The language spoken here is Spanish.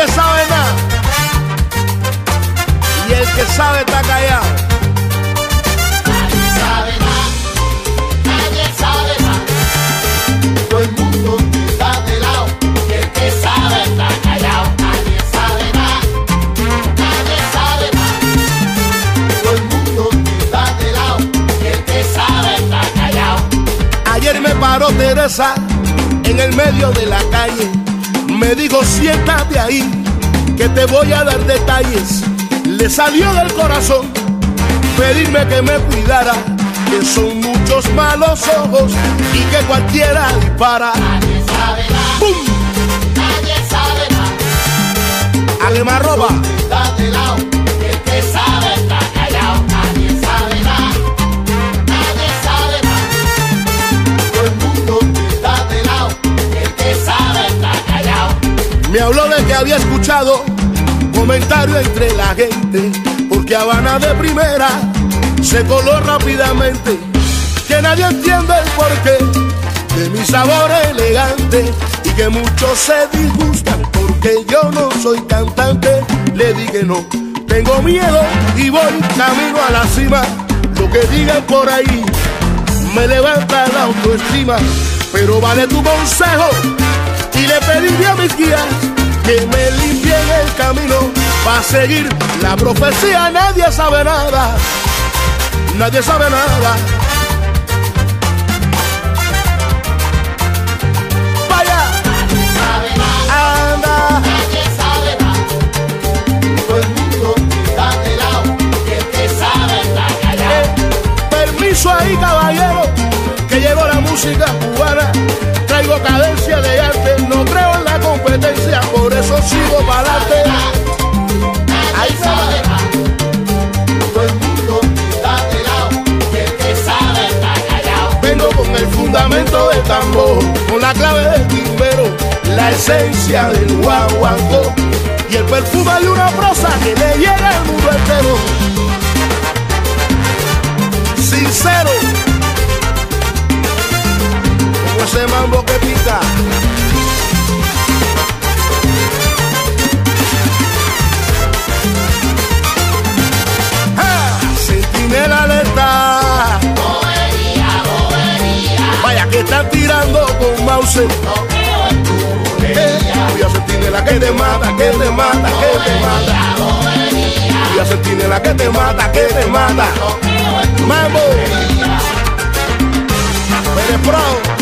Nadie sabe nada y el que sabe está callado. Nadie sabe nada, nadie sabe nada. Todo el mundo está de lado y el que sabe está callado. Nadie sabe nada, nadie sabe nada. Todo el mundo está de lado y el que sabe está callado. Ayer me paró Teresa en el medio de la calle. Me dijo, siéntate ahí, que te voy a dar detalles. Le salió del corazón pedirme que me cuidara, que son muchos malos ojos y que cualquiera dispara. Nadie sabe nada, ¡Bum! nadie sabe nada. A quemarropa. Está de lado y el que sabe está callado. Nadie sabe nada, nadie sabe nada. Todo el mundo está de lado y el que sabe está callado. Me habló de que había escuchado comentario entre la gente, porque Habana de primera se coló rápidamente, que nadie entiende el porqué de mi sabor elegante y que muchos se disgustan porque yo no soy cantante. Le dije no, tengo miedo y voy camino a la cima. Lo que digan por ahí me levanta la autoestima, pero vale tu consejo y le pedí a mis guías que me limpien el camino para seguir la profecía. Nadie sabe nada, nadie sabe nada. Vaya, Nadie sabe nada, anda, nadie sabe nada. Todo el mundo está de lado y el que sabe está callado. permiso ahí caballero, que llegó la música cubana. Traigo cadencia de arte, no creo en la competencia, por eso sigo para adelante. Nadie sabe nada. Todo el mundo está de lado y el que sabe está callado. Vengo con el fundamento del tambor, con la clave del timbero, la esencia del guaguancó y el perfume de una prosa que le llega al mundo entero. Sincero, como ese mambo que pica. ¡Ja! Centinela alerta. Bobería, bobería, Vaya que están tirando con mouse. no creo en tu bobería. Voy a centinela que te mata, que te mata, que te mata. Bobería, Voy a centinela que te mata, que te mata. no creo en tu Mambo, bobería. Pérez Pro.